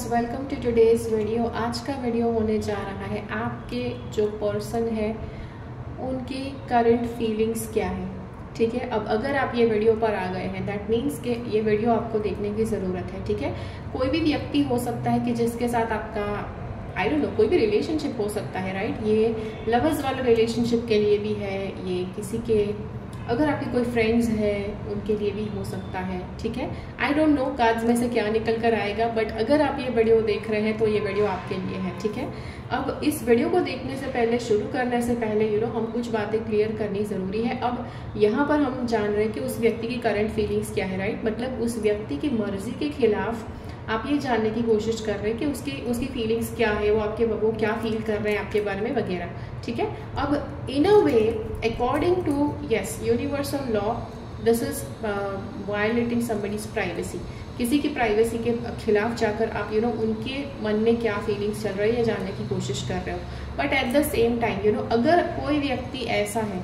Welcome to today's video. आज का video होने जा रहा है आपके जो पर्सन है उनकी करंट फीलिंग्स क्या है। ठीक है, अब अगर आप ये वीडियो पर आ गए हैं दैट मीन्स कि ये वीडियो आपको देखने की ज़रूरत है। ठीक है, कोई भी व्यक्ति हो सकता है कि जिसके साथ आपका आई डोंट नो कोई भी रिलेशनशिप हो सकता है, राइट। ये लवर्स वाला रिलेशनशिप के लिए भी है, ये किसी के अगर आपके कोई फ्रेंड्स हैं उनके लिए भी हो सकता है। ठीक है, आई डोंट नो कार्ड्स में से क्या निकल कर आएगा, बट अगर आप ये वीडियो देख रहे हैं तो ये वीडियो आपके लिए है। ठीक है, अब इस वीडियो को देखने से पहले, शुरू करने से पहले हम कुछ बातें क्लियर करनी ज़रूरी है। अब यहाँ पर हम जान रहे हैं कि उस व्यक्ति की करंट फीलिंग्स क्या है, राइट। मतलब उस व्यक्ति की मर्जी के खिलाफ आप ये जानने की कोशिश कर रहे हैं कि उसकी फीलिंग्स क्या है, वो क्या फील कर रहे हैं आपके बारे में वगैरह। ठीक है, अब in a way according to yes universal law this is violating somebody's privacy. किसी की प्राइवेसी के खिलाफ जाकर आप उनके मन में क्या फीलिंग्स चल रही है जानने की कोशिश कर रहे हो। But at the same time अगर कोई व्यक्ति ऐसा है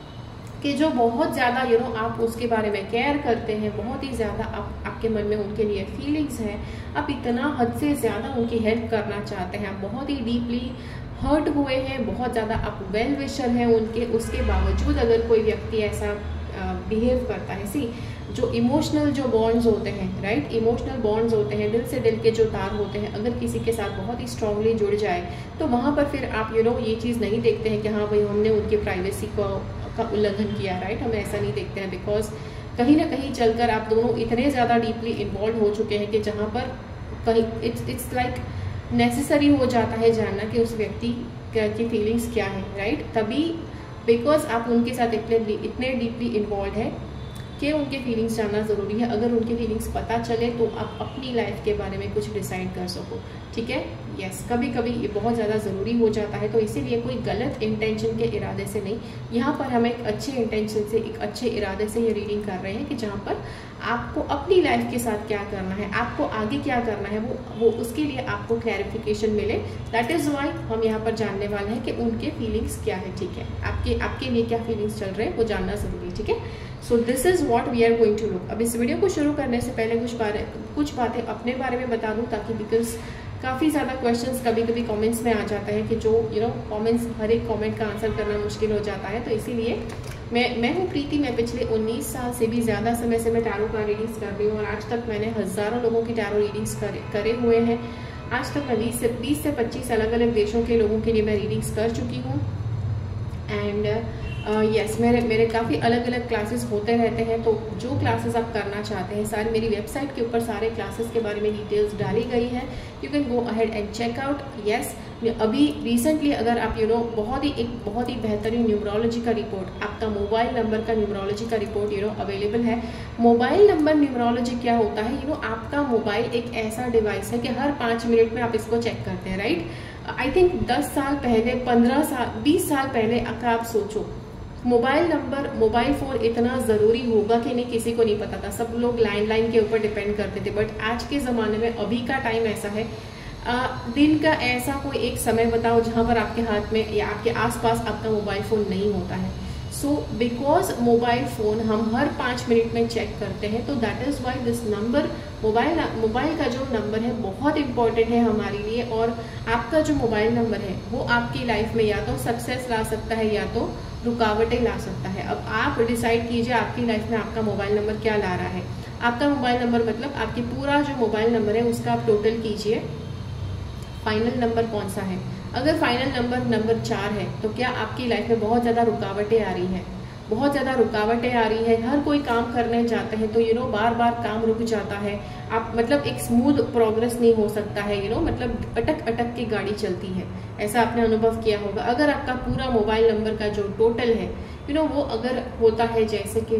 कि जो बहुत ज़्यादा आप उसके बारे में केयर करते हैं, बहुत ही ज़्यादा आपके मन में उनके लिए फीलिंग्स हैं, आप इतना हद से ज़्यादा उनकी हेल्प करना चाहते हैं, आप बहुत ही डीपली हर्ट हुए हैं, बहुत ज़्यादा आप वेल विशर हैं उनके, उसके बावजूद अगर कोई व्यक्ति ऐसा बिहेव करता है, सी जो इमोशनल जो बॉन्ड्स होते हैं, राइट, इमोशनल बॉन्ड्स होते हैं, दिल से दिल के जो तार होते हैं, अगर किसी के साथ बहुत ही स्ट्रांगली जुड़ जाए तो वहाँ पर फिर आप ये चीज़ नहीं देखते हैं कि हाँ भाई हमने उनकी प्राइवेसी का उल्लंघन किया, राइट। हम ऐसा नहीं देखते हैं बिकॉज कहीं ना कहीं चलकर आप दोनों इतने ज़्यादा डीपली इन्वॉल्व हो चुके हैं कि जहाँ पर कहीं इट्स लाइक नेसेसरी हो जाता है जानना कि उस व्यक्ति की फीलिंग्स क्या है, राइट। तभी बिकॉज आप उनके साथ इतने डीपली इन्वॉल्व है कि उनके फीलिंग्स जानना ज़रूरी है। अगर उनके फीलिंग्स पता चले तो आप अपनी लाइफ के बारे में कुछ डिसाइड कर सको। ठीक है, यस, कभी कभी ये बहुत ज़्यादा ज़रूरी हो जाता है, तो इसीलिए कोई गलत इंटेंशन के इरादे से नहीं, यहाँ पर हम एक अच्छे इंटेंशन से, एक अच्छे इरादे से ये रीडिंग कर रहे हैं कि जहाँ पर आपको अपनी लाइफ के साथ क्या करना है, आपको आगे क्या करना है, वो उसके लिए आपको क्लैरिफिकेशन मिले। दैट इज़ वाई हम यहाँ पर जानने वाले हैं कि उनके फीलिंग्स क्या है। ठीक है, आपके लिए क्या फीलिंग्स चल रहे हैं वो जानना ज़रूरी है। ठीक है, so this is what we are going to look. अब इस वीडियो को शुरू करने से पहले कुछ बातें अपने बारे में बता दूं, ताकि बिकॉज काफ़ी ज़्यादा क्वेश्चंस कभी कभी कमेंट्स में आ जाता है कि जो कमेंट्स, हर एक कमेंट का आंसर करना मुश्किल हो जाता है। तो इसीलिए मैं हूँ प्रीति। मैं पिछले 19 साल से भी ज़्यादा समय से मैं टैरो का रीडिंग्स कर रही हूँ और आज तक मैंने हज़ारों लोगों की टैरो रीडिंग्स करे हुए हैं। आज तक मैं 20 से 25 अलग अलग देशों के लोगों के लिए मैं रीडिंग्स कर चुकी हूँ। एंड यस, मेरे काफ़ी अलग अलग क्लासेस होते रहते हैं। तो जो क्लासेस आप करना चाहते हैं, सारी मेरी वेबसाइट के ऊपर सारे क्लासेस के बारे में डिटेल्स डाली गई है। You can go ahead and check out. Yes, अभी रिसेंटली अगर आप बहुत ही बेहतरीन न्यूमरोलॉजी का रिपोर्ट, आपका मोबाइल नंबर का न्यूमरोलॉजी का रिपोर्ट अवेलेबल है। मोबाइल नंबर न्यूमरोलॉजी क्या होता है, आपका मोबाइल एक ऐसा डिवाइस है कि हर 5 मिनट में आप इसको चेक करते हैं, राइट। आई थिंक 10 साल पहले, 15 साल, 20 साल पहले अगर आप सोचो मोबाइल फोन इतना ज़रूरी होगा कि नहीं, किसी को नहीं पता था। सब लोग लैंडलाइन के ऊपर डिपेंड करते थे। बट आज के ज़माने में अभी का टाइम ऐसा है, दिन का ऐसा कोई एक समय बताओ जहाँ पर आपके हाथ में या आपके आसपास आपका मोबाइल फ़ोन नहीं होता है। सो बिकॉज मोबाइल फ़ोन हम हर 5 मिनट में चेक करते हैं, तो that is why this number, mobile का जो नंबर है बहुत इंपॉर्टेंट है हमारे लिए। और आपका जो मोबाइल नंबर है वो आपकी लाइफ में या तो सक्सेस ला सकता है या तो रुकावटें ला सकता है। अब आप डिसाइड कीजिए आपकी लाइफ में आपका मोबाइल नंबर क्या ला रहा है। आपका मोबाइल नंबर मतलब आपकी पूरा जो मोबाइल नंबर है उसका आप टोटल कीजिए, फाइनल नंबर कौन सा है। अगर फाइनल नंबर 4 है तो क्या आपकी लाइफ में बहुत ज़्यादा रुकावटें आ रही हैं, बहुत ज़्यादा रुकावटें आ रही है। हर कोई काम करने जाते हैं तो बार बार काम रुक जाता है। आप मतलब एक स्मूथ प्रोग्रेस नहीं हो सकता है, मतलब अटक के गाड़ी चलती है। ऐसा आपने अनुभव किया होगा। अगर आपका पूरा मोबाइल नंबर का जो टोटल है वो अगर होता है जैसे कि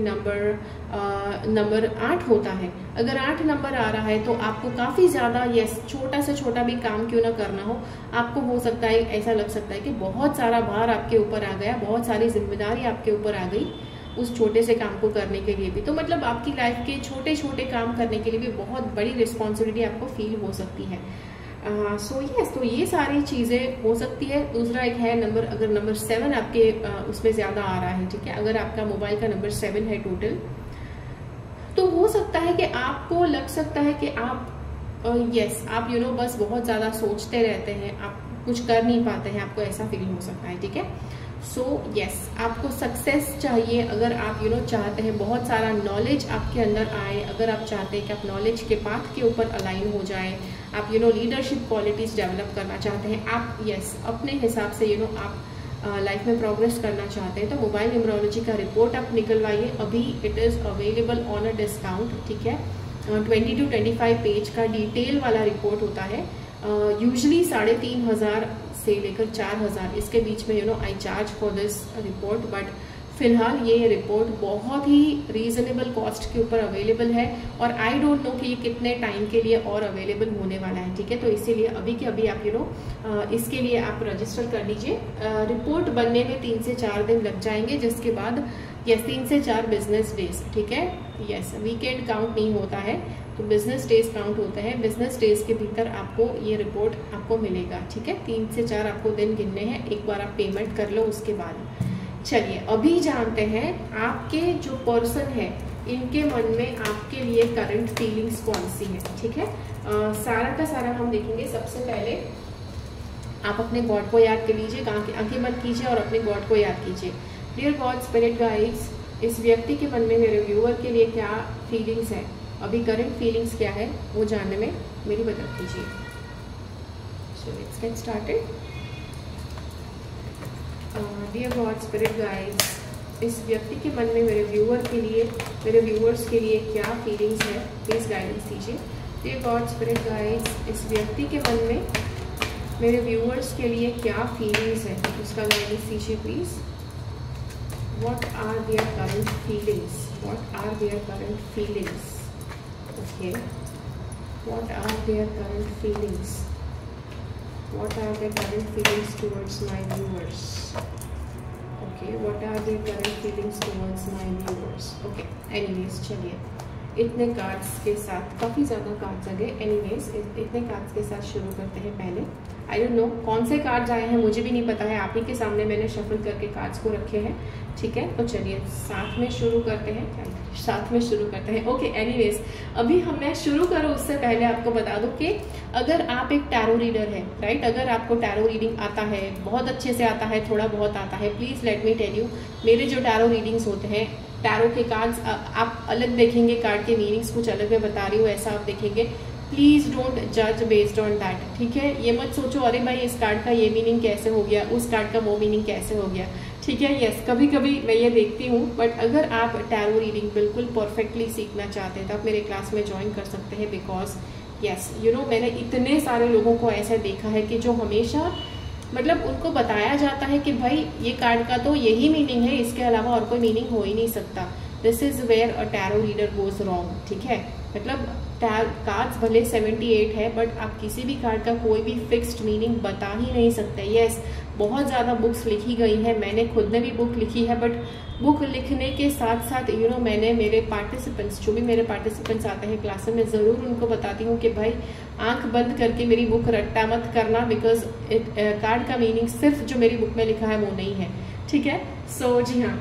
नंबर 8 होता है, अगर 8 नंबर आ रहा है तो आपको काफ़ी ज़्यादा, यस, छोटा से छोटा भी काम क्यों ना करना हो, आपको हो सकता है, ऐसा लग सकता है कि बहुत सारा भार आपके ऊपर आ गया, बहुत सारी जिम्मेदारी आपके ऊपर आ गई उस छोटे से काम को करने के लिए भी। तो मतलब आपकी लाइफ के छोटे छोटे काम करने के लिए भी बहुत बड़ी रिस्पॉन्सिबिलिटी आपको फील हो सकती है। सो यस, तो ये सारी चीज़ें हो सकती है। दूसरा एक है नंबर, अगर नंबर 7 आपके उसमें ज़्यादा आ रहा है, ठीक है, अगर आपका मोबाइल का नंबर 7 है टोटल, तो हो सकता है कि आपको लग सकता है कि आप यस, आप बस बहुत ज़्यादा सोचते रहते हैं, आप कुछ कर नहीं पाते हैं, आपको ऐसा फील हो सकता है, ठीक है। सो यस, आपको सक्सेस चाहिए। अगर आप चाहते हैं बहुत सारा नॉलेज आपके अंदर आए, अगर आप चाहते हैं कि आप नॉलेज के पाथ के ऊपर अलाइन हो जाए, आप लीडरशिप क्वालिटीज़ डेवलप करना चाहते हैं, आप अपने हिसाब से आप लाइफ में प्रोग्रेस करना चाहते हैं, तो मोबाइल न्यूमरोलॉजी का रिपोर्ट आप निकलवाइए। अभी it is available on a discount, ठीक है। 20 to 25 पेज का डिटेल वाला रिपोर्ट होता है। यूजली 3,500 से लेकर 4,000 इसके बीच में I charge for this report, but फिलहाल ये रिपोर्ट बहुत ही रीजनेबल कॉस्ट के ऊपर अवेलेबल है, और आई डोंट नो कि ये कितने टाइम के लिए और अवेलेबल होने वाला है, ठीक है। तो इसीलिए अभी के अभी आप इसके लिए आप रजिस्टर कर लीजिए। रिपोर्ट बनने में 3 से 4 दिन लग जाएंगे, जिसके बाद 3 से 4 बिजनेस डेज, ठीक है। वीकेंड काउंट नहीं होता है, तो बिजनेस डेज काउंट होता है। बिजनेस डेज के भीतर आपको ये रिपोर्ट आपको मिलेगा, ठीक है। 3 से 4 आपको दिन गिनने हैं, एक बार आप पेमेंट कर लो उसके बाद। चलिए अभी जानते हैं आपके जो पर्सन है इनके मन में आपके लिए करंट फीलिंग्स कौन सी है, ठीक है। सारा का सारा हम देखेंगे। सबसे पहले आप अपने गॉड को याद कर लीजिए, आंखें बंद कीजिए और अपने गॉड को याद कीजिए। डियर गॉड स्पिरिट गाइड्स, इस व्यक्ति के मन में मेरे व्यूअर के लिए क्या फीलिंग्स है, अभी करंट फीलिंग्स क्या है, वो जानने में मेरी मदद कीजिए। So let's get started. Dear God spirit guides, इस व्यक्ति के मन में मेरे व्यूअर्स के लिए क्या फीलिंग्स है, प्लीज गाइडेंस दीजिए। डियर गॉड स्पिरिट गाइड्स, इस व्यक्ति के मन में मेरे व्यूअर्स के लिए क्या फीलिंग्स है, उसका गाइडेंस दीजिए please. What are their current feelings? What are their current feelings? Okay. What are their current feelings? What are their current feelings towards my viewers? Okay. What are their current feelings towards my viewers? Okay. Anyways, चलिए इतने cards के साथ, काफ़ी ज़्यादा cards आ गए। Anyways इतने cards के साथ शुरू करते हैं। पहले आई डोंट नो कौन से कार्ड्स आए हैं, मुझे भी नहीं पता है, आप ही के सामने मैंने शफल करके कार्ड्स को रखे हैं, ठीक है। तो चलिए साथ में शुरू करते हैं। ओके। एनीवेज अभी मैं शुरू करूँ उससे पहले आपको बता दूं कि अगर आप एक टैरो रीडर है, राइट, अगर आपको टैरो रीडिंग आता है, बहुत अच्छे से आता है, थोड़ा बहुत आता है, please let me tell you, मेरे जो टैरो रीडिंग्स होते हैं, टैरो के कार्ड्स आप अलग देखेंगे, कार्ड के मीनिंग्स कुछ अलग मैं बता रही हूँ, ऐसा आप देखेंगे। प्लीज़ डोंट जज बेस्ड ऑन दैट, ठीक है। ये मत सोचो अरे भाई इस कार्ड का ये मीनिंग कैसे हो गया, उस कार्ड का वो मीनिंग कैसे हो गया, ठीक है। यस, कभी कभी मैं ये देखती हूँ, बट अगर आप टैरो रीडिंग बिल्कुल परफेक्टली सीखना चाहते हैं तो आप मेरे क्लास में ज्वाइन कर सकते हैं, बिकॉज यस मैंने इतने सारे लोगों को ऐसा देखा है कि जो हमेशा मतलब उनको बताया जाता है कि भाई ये कार्ड का तो यही मीनिंग है, इसके अलावा और कोई मीनिंग हो ही नहीं सकता। This is where a tarot reader goes wrong, ठीक है। मतलब कार्ड्स भले 78 है, बट आप किसी भी कार्ड का कोई भी फिक्स्ड मीनिंग बता ही नहीं सकते। यस, बहुत ज़्यादा बुक्स लिखी गई हैं, मैंने खुद ने भी बुक लिखी है, बट बुक लिखने के साथ साथ मैंने मेरे पार्टिसिपेंट्स, जो भी मेरे पार्टिसिपेंट्स आते हैं क्लास में, ज़रूर उनको बताती हूँ कि भाई आंख बंद करके मेरी बुक रट्टा मत करना, बिकॉज कार्ड का मीनिंग सिर्फ जो मेरी बुक में लिखा है वो नहीं है, ठीक है। सो जी हाँ,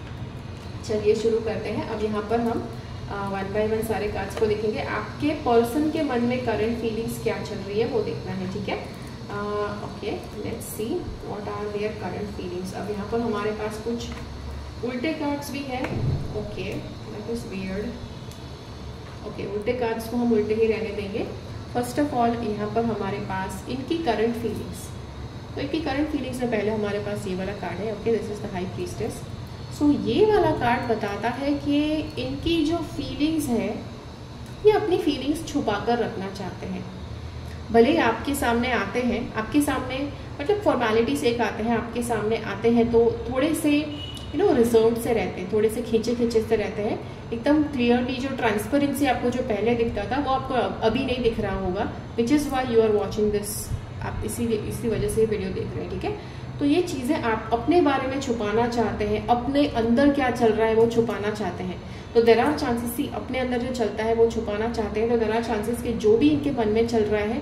चलिए शुरू करते हैं। अब यहाँ पर हम 1 by 1 सारे कार्ड्स को देखेंगे। आपके पर्सन के मन में करंट फीलिंग्स क्या चल रही है वो देखना है, ठीक है। Okay, let's see what are their current feelings. अब यहाँ पर हमारे पास कुछ उल्टे कार्ड्स भी है। Okay, that is weird. Okay, उल्टे कार्ड्स को हम उल्टे ही रहने देंगे। फर्स्ट ऑफ ऑल यहाँ पर हमारे पास इनकी करंट फीलिंग्स, तो इनकी करंट फीलिंग्स में पहले हमारे पास ये वाला कार्ड है। Okay, this is the high priestess. So ये वाला कार्ड बताता है कि इनकी जो फीलिंग्स है ये अपनी फीलिंग्स छुपा कर रखना चाहते हैं। भले ही आपके सामने आते हैं, आपके सामने मतलब फॉर्मेलिटी से एक आते हैं, आपके सामने आते हैं तो थोड़े से रिजर्व से रहते हैं, थोड़े से खींचे से रहते हैं। एकदम क्लियरली जो ट्रांसपेरेंसी आपको जो पहले दिखता था वो आपको अभी नहीं दिख रहा होगा, which is why you are watching this. आप इसी वजह से वीडियो देख रहे हैं, ठीक है। तो ये चीज़ें आप अपने बारे में छुपाना चाहते हैं, अपने अंदर क्या चल रहा है वो छुपाना चाहते हैं। तो देयर आर चांसेस, अपने अंदर जो चलता है वो छुपाना चाहते हैं, तो देयर आर चांसेस कि जो भी इनके मन में चल रहा है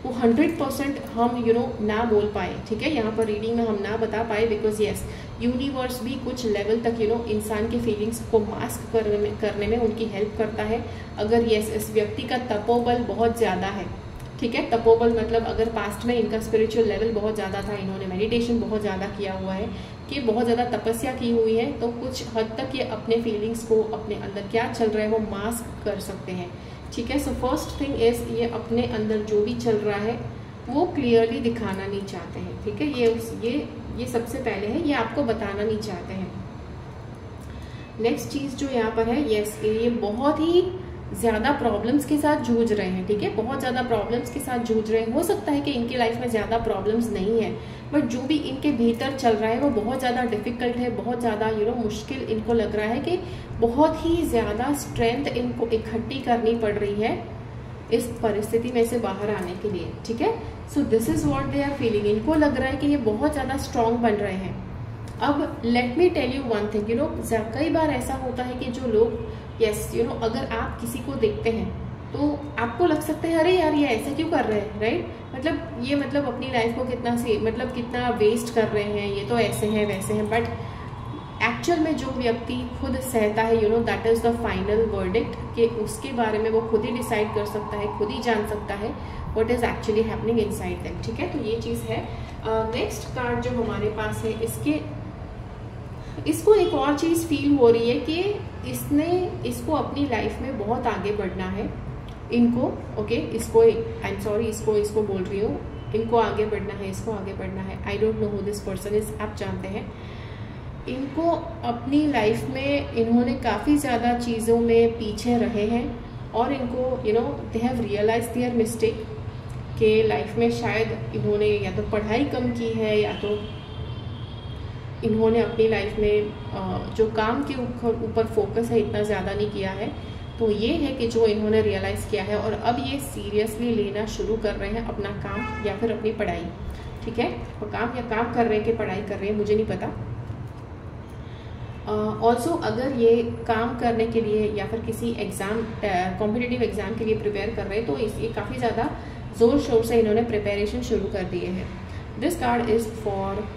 वो 100% हम ना बोल पाए, ठीक है, यहाँ पर रीडिंग में हम ना बता पाए, बिकॉज यस यूनिवर्स भी कुछ लेवल तक इंसान के फीलिंग्स को मास्क करने में उनकी हेल्प करता है। अगर यस इस व्यक्ति का तपोबल बहुत ज़्यादा है, ठीक है, तपोबल मतलब अगर पास्ट में इनका स्पिरिचुअल लेवल बहुत ज़्यादा था, इन्होंने मेडिटेशन बहुत ज़्यादा किया हुआ है, कि बहुत ज़्यादा तपस्या की हुई है, तो कुछ हद तक ये अपने फीलिंग्स को, अपने अंदर क्या चल रहा है वो मास्क कर सकते हैं, ठीक है। सो फर्स्ट थिंग इज ये अपने अंदर जो भी चल रहा है वो क्लियरली दिखाना नहीं चाहते हैं, ठीक है, ये सबसे पहले है, ये आपको बताना नहीं चाहते हैं। नेक्स्ट चीज़ जो यहाँ पर है, यस ये बहुत ही ज़्यादा प्रॉब्लम्स के साथ जूझ रहे हैं, ठीक है, बहुत ज़्यादा प्रॉब्लम्स के साथ जूझ रहे हैं। हो सकता है कि इनकी लाइफ में ज़्यादा प्रॉब्लम्स नहीं है, बट जो भी इनके भीतर चल रहा है वो बहुत ज़्यादा डिफिकल्ट है, बहुत ज़्यादा मुश्किल इनको लग रहा है, कि बहुत ही ज़्यादा स्ट्रेंथ इनको इकट्ठी करनी पड़ रही है इस परिस्थिति में से बाहर आने के लिए, ठीक है। So this is what they are feeling. इनको लग रहा है कि ये बहुत ज़्यादा स्ट्रांग बन रहे हैं। अब let me tell you one thing, कई बार ऐसा होता है कि जो लोग यस अगर आप किसी को देखते हैं तो आपको लग सकता है अरे यार ये ऐसा क्यों कर रहे हैं, राइट, मतलब ये अपनी लाइफ को कितना वेस्ट कर रहे हैं, ये तो ऐसे हैं वैसे हैं, बट एक्चुअल में जो व्यक्ति खुद सहता है that is the final verdict, कि उसके बारे में वो खुद ही डिसाइड कर सकता है, खुद ही जान सकता है what is actually happening inside them, ठीक है। तो ये चीज़ है। नेक्स्ट कार्ड जो हमारे पास है, इसको एक और चीज़ फील हो रही है कि इसको अपनी लाइफ में बहुत आगे बढ़ना है इनको, ओके, इसको बोल रही हूँ, इनको आगे बढ़ना है, इसको आगे बढ़ना है। I don't know who this person is, आप जानते हैं। इनको अपनी लाइफ में इन्होंने काफ़ी ज़्यादा चीज़ों में पीछे रहे हैं, और इनको they have realise their mistake, के लाइफ में शायद इन्होंने या तो पढ़ाई कम की है, या तो इन्होंने अपनी लाइफ में जो काम के ऊपर फोकस है इतना ज़्यादा नहीं किया है। तो ये है कि जो इन्होंने रियलाइज़ किया है, और अब ये सीरियसली लेना शुरू कर रहे हैं अपना काम या फिर अपनी पढ़ाई, ठीक है, वो काम कर रहे हैं कि पढ़ाई कर रहे हैं, मुझे नहीं पता। ऑल्सो अगर ये काम करने के लिए या फिर किसी एग्ज़ाम कॉम्पिटिटिव एग्ज़ाम के लिए प्रिपेयर कर रहे हैं, तो ये काफ़ी ज़्यादा ज़ोर शोर से इन्होंने प्रिपरेशन शुरू कर दिए हैं। This card is for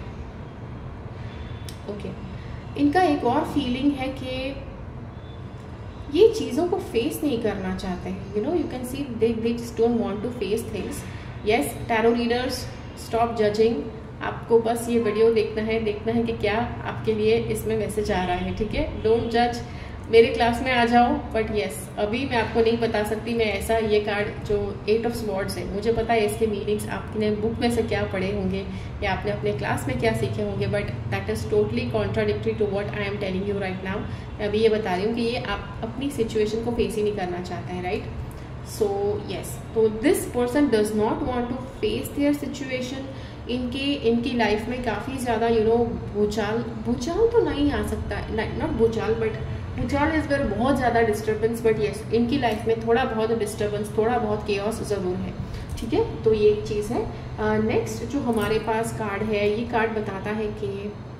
okay. इनका एक और फीलिंग है कि ये चीज़ों को फेस नहीं करना चाहते हैं, you can see they just don't want to face things. Yes tarot readers, stop judging, आपको बस ये वीडियो देखना है कि क्या आपके लिए इसमें मैसेज आ रहा है, ठीक है, डोंट जज, मेरे क्लास में आ जाओ। बट यस अभी मैं आपको नहीं बता सकती, मैं ऐसा ये कार्ड जो 8 ऑफ स्वॉर्ड्स है, मुझे पता है इसके मीनिंग्स आपने बुक में से क्या पढ़े होंगे या आपने अपने क्लास में क्या सीखे होंगे, but that is totally contradictory to what I am telling you right now. मैं अभी ये बता रही हूँ कि ये आप अपनी सिचुएशन को फेस ही नहीं करना चाहते हैं, राइट। सो यस, तो this person does not want to face their situation. इनकी लाइफ में काफ़ी ज़्यादा भूचाल तो नहीं आ सकता, नॉट भूचाल, बट भूचाल इस बार बहुत ज़्यादा डिस्टर्बेंस, बट यस इनकी लाइफ में थोड़ा बहुत डिस्टर्बेंस, थोड़ा बहुत केओस ज़रूर है, ठीक है। तो ये एक चीज़ है। नेक्स्ट जो हमारे पास कार्ड है, ये कार्ड बताता है कि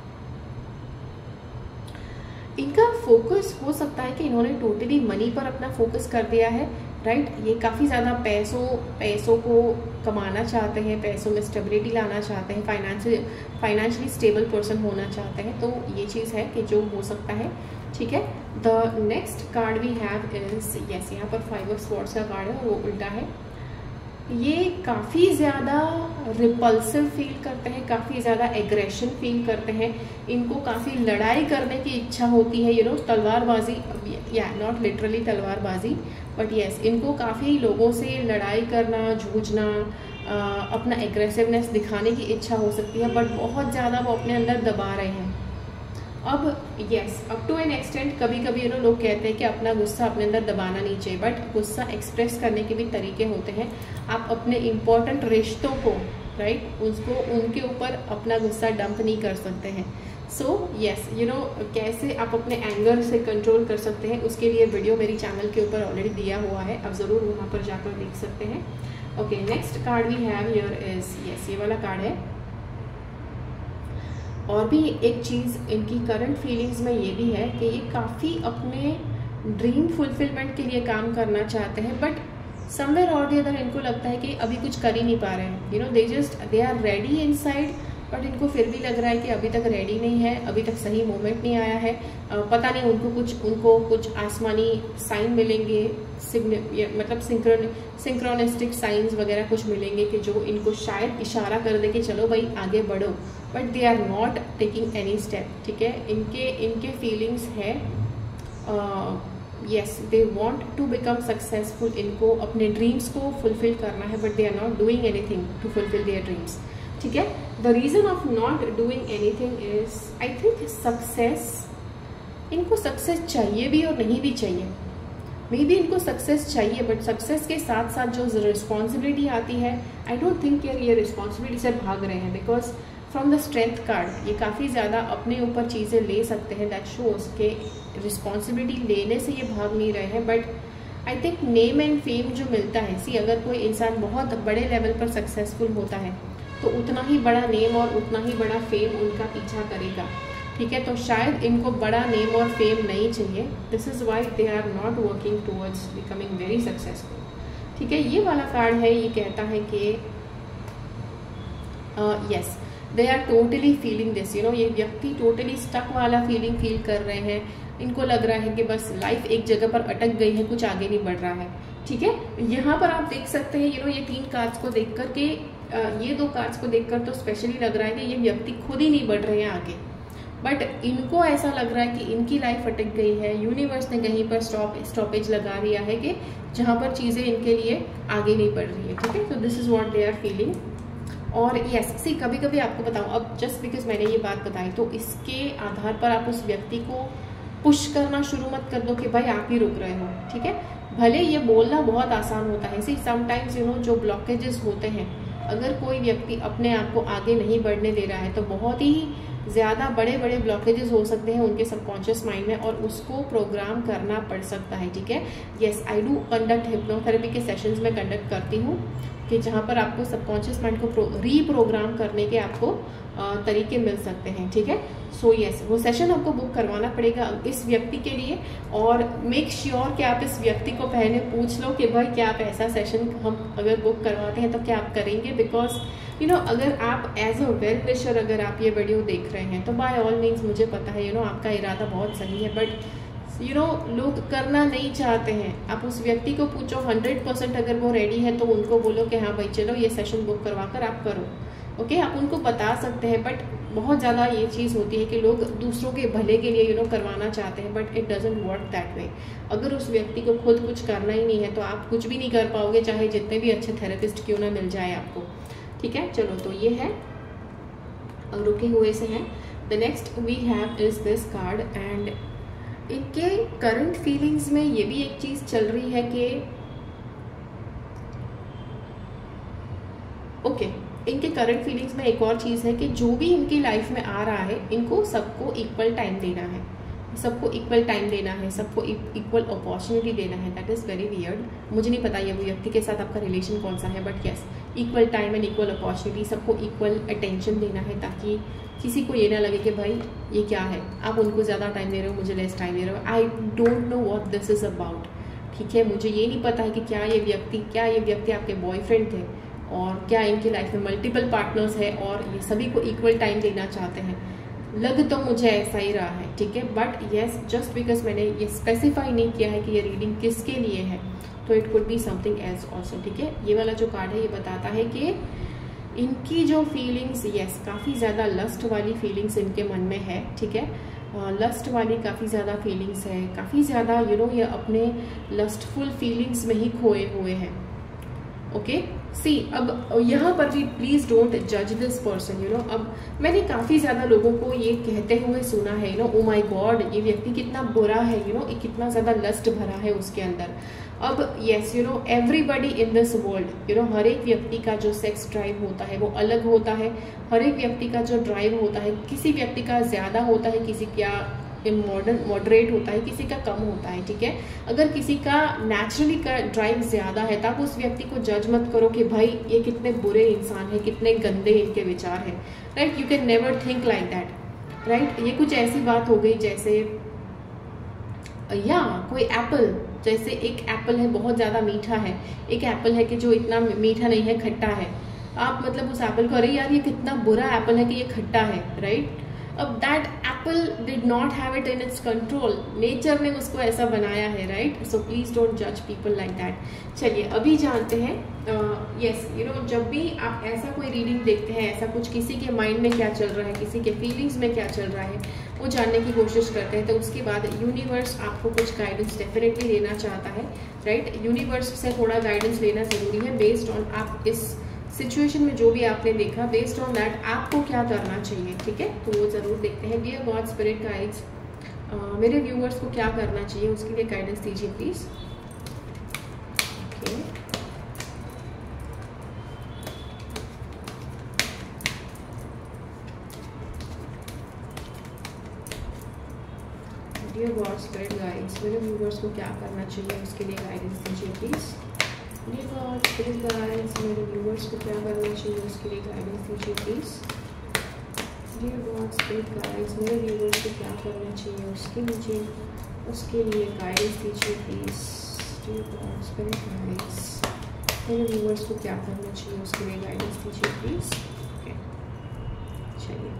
इनका फोकस हो सकता है कि इन्होंने टोटली मनी पर अपना फोकस कर दिया है, राइट। ये काफ़ी ज़्यादा पैसों को कमाना चाहते हैं, पैसों में स्टेबिलिटी लाना चाहते हैं, फाइनेंशियली स्टेबल पर्सन होना चाहते हैं। तो ये चीज़ है कि जो हो सकता है, ठीक है। The next card we have is yes, यहाँ पर 5 ऑफ स्वॉर्ड्स का कार्ड है और वो उल्टा है। ये काफ़ी ज़्यादा रिपल्सिव फील करते हैं, काफ़ी ज़्यादा एग्रेशन फील करते हैं, इनको काफ़ी लड़ाई करने की इच्छा होती है, तलवारबाजी, या नॉट लिटरली तलवारबाजी, बट यस इनको काफ़ी लोगों से लड़ाई करना, जूझना, अपना एग्रेसिवनेस दिखाने की इच्छा हो सकती है, बट बहुत ज़्यादा वो अपने अंदर दबा रहे हैं। अब yes up to an extent कभी कभी लोग कहते हैं कि अपना गुस्सा अपने अंदर दबाना नहीं चाहिए, बट गुस्सा एक्सप्रेस करने के भी तरीके होते हैं। आप अपने इम्पोर्टेंट रिश्तों को, राइट, उसको उनके ऊपर अपना गुस्सा डंप नहीं कर सकते हैं। सो यस कैसे आप अपने एंगर से कंट्रोल कर सकते हैं, उसके लिए वीडियो मेरी चैनल के ऊपर ऑलरेडी दिया हुआ है, आप ज़रूर वहाँ पर जाकर देख सकते हैं। Okay, next card we have here is yes, ये वाला कार्ड है। और भी एक चीज़ इनकी करंट फीलिंग्स में ये भी है कि ये काफ़ी अपने ड्रीम फुलफिलमेंट के लिए काम करना चाहते हैं, but somewhere or the other इनको लगता है कि अभी कुछ कर ही नहीं पा रहे हैं, you know, they are ready inside, but इनको फिर भी लग रहा है कि अभी तक रेडी नहीं है, अभी तक सही मोमेंट नहीं आया है, पता नहीं उनको कुछ आसमानी साइन मिलेंगे, मतलब सिंक्रोनिस्टिक साइंस वगैरह कुछ मिलेंगे कि जो इनको शायद इशारा कर दे कि चलो भाई आगे बढ़ो, but they are not taking any step, ठीक है। इनके फीलिंग्स है yes they want to become successful, इनको अपने ड्रीम्स को फुलफिल करना है, but they are not doing anything to fulfil their dreams, ठीक है। The reason of not doing anything is I think success, इनको सक्सेस चाहिए भी और नहीं भी चाहिए। मे बी इनको सक्सेस चाहिए, बट सक्सेस के साथ साथ जो रिस्पॉन्सिबिलिटी आती है, आई डोंट थिंक ये रिस्पॉन्सिबिलिटी से भाग रहे हैं, because from the strength card ये काफ़ी ज़्यादा अपने ऊपर चीज़ें ले सकते हैं, दैट शोज के रिस्पॉन्सिबिलिटी लेने से ये भाग नहीं रहे हैं। But I think name and fame जो मिलता है, सी अगर कोई इंसान बहुत बड़े लेवल पर सक्सेसफुल होता है तो उतना ही बड़ा नेम और उतना ही बड़ा फेम उनका पीछा करेगा, ठीक है। तो शायद इनको बड़ा नेम और फेम नहीं चाहिए, this is why they are not working towards becoming very successful, ठीक है। ये वाला कार्ड है, ये कहता है कि yes they are totally feeling this, you know, ये व्यक्ति टोटली स्टक वाला फीलिंग फील कर रहे हैं, इनको लग रहा है कि बस लाइफ एक जगह पर अटक गई है, कुछ आगे नहीं बढ़ रहा है, ठीक है। यहाँ पर आप देख सकते हैं, यू नो, ये 3 कार्ड्स को देख कर के, ये 2 कार्ड्स को देखकर तो स्पेशली लग रहा है कि ये व्यक्ति खुद ही नहीं बढ़ रहे हैं आगे, बट इनको ऐसा लग रहा है कि इनकी लाइफ अटक गई है, यूनिवर्स ने कहीं पर स्टॉपेज लगा दिया है कि जहाँ पर चीज़ें इनके लिए आगे नहीं बढ़ रही है, ठीक है। तो this is what they are feeling. और यस सी कभी कभी आपको बताऊँ, अब जस्ट बिकॉज मैंने ये बात बताई तो इसके आधार पर आप उस व्यक्ति को पुश करना शुरू मत कर दो कि भाई आप ही रुक रहे हो, ठीक है। भले ये बोलना बहुत आसान होता है, सी समटाइम्स यू नो जो ब्लॉकेजेस होते हैं, अगर कोई व्यक्ति अपने आप को आगे नहीं बढ़ने दे रहा है तो बहुत ही ज़्यादा बड़े बड़े ब्लॉकेजेस हो सकते हैं उनके सबकॉन्शियस माइंड में, और उसको प्रोग्राम करना पड़ सकता है, ठीक है। Yes I do conduct hypnotherapy के सेशंस में कंडक्ट करती हूँ कि जहाँ पर आपको सबकॉन्शियस माइंड को रीप्रोग्राम करने के आपको तरीके मिल सकते हैं, ठीक है। सो यस वो सेशन आपको बुक करवाना पड़ेगा इस व्यक्ति के लिए, और मेक श्योर कि आप इस व्यक्ति को पहले पूछ लो कि भाई क्या आप ऐसा सेशन हम अगर बुक करवाते हैं तो क्या आप करेंगे, बिकॉज यू नो अगर आप एज अ वेल विशर अगर आप ये वीडियो देख रहे हैं तो बाय ऑल मीन्स मुझे पता है यू नो आपका इरादा बहुत सही है, बट यू नो लोग करना नहीं चाहते हैं। आप उस व्यक्ति को पूछो 100% अगर वो रेडी है तो उनको बोलो कि हाँ भाई चलो ये सेशन बुक करवा कर आप करो, ओके आप उनको बता सकते हैं। बट बहुत ज़्यादा ये चीज़ होती है कि लोग दूसरों के भले के लिए यू नो करवाना चाहते हैं, but it doesn't work that way. अगर उस व्यक्ति को खुद कुछ करना ही नहीं है तो आप कुछ भी नहीं कर पाओगे, चाहे जितने भी अच्छे थेरेपिस्ट क्यों ना मिल जाए आपको, ठीक है। चलो तो ये है रुके हुए से है। The next we have is this card, and इनके करंट फीलिंग्स में ये भी एक चीज़ चल रही है कि ओके इनके करंट फीलिंग्स में एक और चीज़ है कि जो भी इनकी लाइफ में आ रहा है इनको सबको इक्वल टाइम देना है, सबको इक्वल टाइम देना है, सबको इक्वल अपॉर्चुनिटी देना है। दैट इज़ वेरी वियर्ड, मुझे नहीं पता ये वो व्यक्ति के साथ आपका रिलेशन कौन सा है, but yes equal time and equal opportunity, सबको इक्वल अटेंशन देना है ताकि किसी को ये ना लगे कि भाई ये क्या है, आप उनको ज़्यादा टाइम दे रहे हो, मुझे लेस टाइम दे रहे हो। I don't know what this is about, ठीक है। मुझे ये नहीं पता है कि क्या ये व्यक्ति आपके बॉयफ्रेंड थे और क्या इनकी लाइफ में मल्टीपल पार्टनर्स है और ये सभी को इक्वल टाइम देना चाहते हैं। लग तो मुझे ऐसा ही रहा है, ठीक है। बट येस जस्ट बिकॉज मैंने ये स्पेसिफाई नहीं किया है कि ये रीडिंग किसके लिए है, तो it could be something else also, ठीक है। ये वाला जो कार्ड है ये बताता है कि इनकी जो फीलिंग्स यस काफ़ी ज़्यादा लस्ट वाली फीलिंग्स इनके मन में है, ठीक है। लस्ट वाली काफ़ी ज़्यादा फीलिंग्स है, काफ़ी ज़्यादा यू नो ये अपने लस्टफुल फीलिंग्स में ही खोए हुए हैं, ओके। सी अब यहाँ पर भी प्लीज़ डोंट जज दिस पर्सन, यू नो। अब मैंने काफ़ी ज़्यादा लोगों को ये कहते हुए सुना है, you know oh my God ये व्यक्ति कितना बुरा है, यू नो कितना ज़्यादा लस्ट भरा है उसके अंदर। अब yes you know everybody in this world, you know हर एक व्यक्ति का जो सेक्स ड्राइव होता है वो अलग होता है, हर एक व्यक्ति का जो ड्राइव होता है किसी व्यक्ति का ज़्यादा होता है, किसी का मॉडरेट होता है, किसी का कम होता है, ठीक है। अगर किसी का नेचुरली का ड्राइव ज़्यादा है तब उस व्यक्ति को जज मत करो कि भाई ये कितने बुरे इंसान है, कितने गंदे इनके विचार हैं, right. You can never think like that, right. ये कुछ ऐसी बात हो गई जैसे या कोई एप्पल जैसे एक एप्पल है बहुत ज़्यादा मीठा है, एक एप्पल है कि जो इतना मीठा नहीं है, खट्टा है। आप मतलब उस एप्पल को अरे यार ये कितना बुरा एप्पल है कि ये खट्टा है, राइट। अब that apple did not have it in its control, nature ने उसको ऐसा बनाया है, राइट। सो प्लीज डोंट जज पीपल लाइक दैट। चलिए अभी जानते हैं, यस यू नो, जब भी आप ऐसा कोई रीडिंग देखते हैं, ऐसा कुछ किसी के माइंड में क्या चल रहा है, किसी के फीलिंग्स में क्या चल रहा है, वो जानने की कोशिश करते हैं, तो उसके बाद यूनिवर्स आपको कुछ गाइडेंस डेफिनेटली देना चाहता है, राइट। यूनिवर्स से थोड़ा गाइडेंस लेना जरूरी है बेस्ड ऑन आप इस सिचुएशन में जो भी आपने देखा, बेस्ड ऑन दैट आपको क्या करना चाहिए, ठीक है। तो वो जरूर देखते हैं। डियर गॉड स्पिरिट गाइड्स, मेरे व्यूअर्स को क्या करना चाहिए उसके लिए गाइडेंस दीजिए please. Okay, dear God spirit guides, मेरे व्यूअर्स को क्या करना चाहिए उसके लिए गाइडेंस दीजिए please. Dear God spirit guides, मेरे व्यूअर्स को क्या करना चाहिए उसके लिए गाइडेंस दीजिए please. Dear God spirit guides, मेरे व्यूअर्स को क्या करना चाहिए उसके लिए गाइडेंस दीजिए please. Dear God spirit guides, मेरे व्यूअर्स को क्या करना चाहिए उसके लिए गाइडेंस दीजिए प्लीज। ओके, चलिए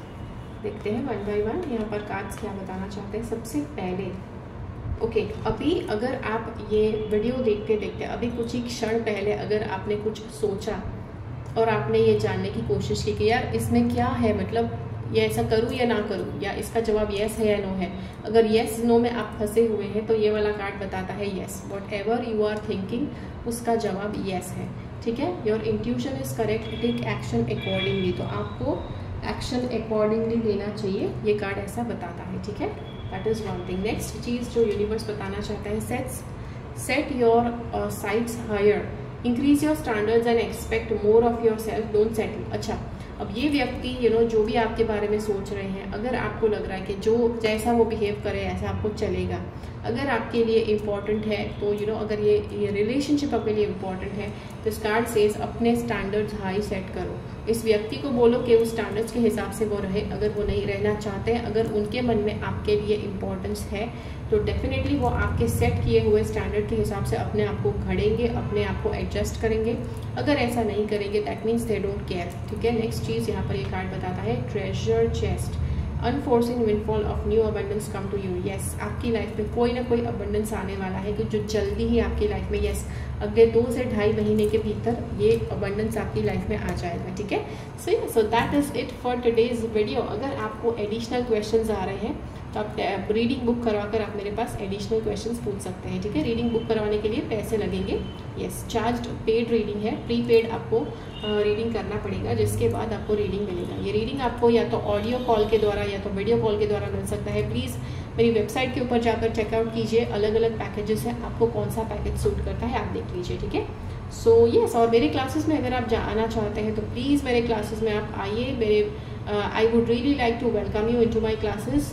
देखते हैं वन बाय वन यहाँ पर कार्ड्स क्या बताना चाहते हैं। सबसे पहले ओके, अभी अगर आप ये वीडियो देखते देखते अभी कुछ ही क्षण पहले अगर आपने कुछ सोचा और आपने ये जानने की कोशिश की कि यार इसमें क्या है, मतलब ये ऐसा करूँ या ना करूँ, या इसका जवाब येस है या नो है, अगर येस नो में आप फंसे हुए हैं तो ये वाला कार्ड बताता है yes, whatever you are thinking उसका जवाब येस है, ठीक है। Your intuition is correct, take action accordingly, तो आपको एक्शन अकॉर्डिंगली लेना चाहिए, ये कार्ड ऐसा बताता है, ठीक है। That is one thing. Next चीज जो यूनिवर्स बताना चाहता है, set your sights higher, increase your standards and expect more of yourself, don't settle. अच्छा, अब ये व्यक्ति जो भी आपके बारे में सोच रहे हैं, अगर आपको लग रहा है कि जो जैसा वो बिहेव करे ऐसा आपको चलेगा, अगर आपके लिए इम्पॉर्टेंट है तो अगर ये रिलेशनशिप आपके लिए इम्पॉर्टेंट है तो कार्ड सेज अपने स्टैंडर्ड्स हाई सेट करो। इस व्यक्ति को बोलो कि उस स्टैंडर्ड्स के हिसाब से वो रहे। अगर वो नहीं रहना चाहते हैं, अगर उनके मन में आपके लिए इम्पोर्टेंस है तो डेफिनेटली वो आपके सेट किए हुए स्टैंडर्ड के हिसाब से अपने आप को घड़ेंगे, अपने आप को एडजस्ट करेंगे। अगर ऐसा नहीं करेंगे that means they don't care, ठीक है। नेक्स्ट चीज़ यहाँ पर ये कार्ड बताता है, treasure chest, unforeseen windfall of new abundance come to you. Yes, आपकी लाइफ में कोई ना कोई अबंडेंस आने वाला है कि जो जल्दी ही आपकी लाइफ में, यस, अगले 2 से 2.5 महीने के भीतर ये अबंडेंस आपकी लाइफ में आ जाएगा, ठीक है। So that is it for today's video. अगर आपको एडिशनल क्वेश्चंस आ रहे हैं तो आप रीडिंग बुक करवाकर आप मेरे पास एडिशनल क्वेश्चंस पूछ सकते हैं, ठीक है। रीडिंग बुक करवाने के लिए पैसे लगेंगे, यस, चार्ज पेड रीडिंग है, प्रीपेड आपको रीडिंग करना पड़ेगा, जिसके बाद आपको रीडिंग मिलेगा। ये रीडिंग आपको या तो ऑडियो कॉल के द्वारा या तो वीडियो कॉल के द्वारा मिल सकता है। प्लीज़ मेरी वेबसाइट के ऊपर जाकर चेकआउट कीजिए, अलग अलग पैकेजेस हैं, आपको कौन सा पैकेज सूट करता है आप देख लीजिए, ठीक है। सो यस, और मेरे क्लासेस में अगर आप आना चाहते हैं तो प्लीज़ मेरे क्लासेस में आप आइए। मेरे I would really like to welcome you into my classes.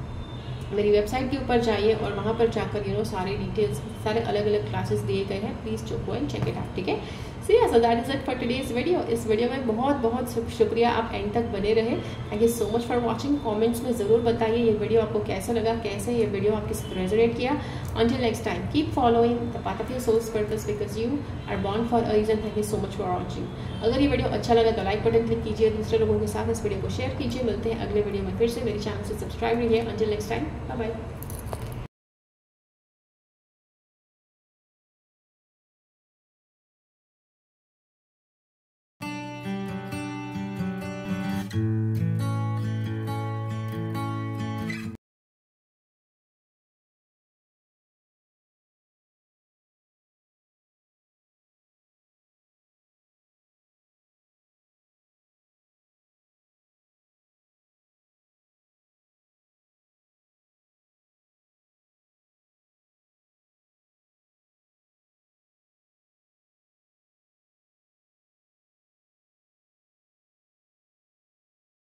मेरी वेबसाइट के ऊपर जाइए और वहाँ पर जाकर सारे डिटेल्स, सारे अलग अलग क्लासेस दिए गए हैं, please go and check it out, ठीक है। So that is it for today's video. इस वीडियो में बहुत बहुत शुक्रिया, आप एंड तक बने रहे। Thank you so much for watching. Comments में ज़रूर बताइए ये वीडियो आपको कैसा लगा, कैसे ये वीडियो आपके साथ रेजोनेट किया। Until next time, keep following the path of your soul's purpose because you are born for a reason. Thank you so much for watching. अगर ये वीडियो अच्छा लगा तो लाइक बटन क्लिक कीजिए, दूसरे लोगों के साथ इस वीडियो को शेयर कीजिए। मिलते हैं अगले वीडियो में फिर से। मेरे चैनल से सब्सक्राइब रहिए। Until next time, bye bye.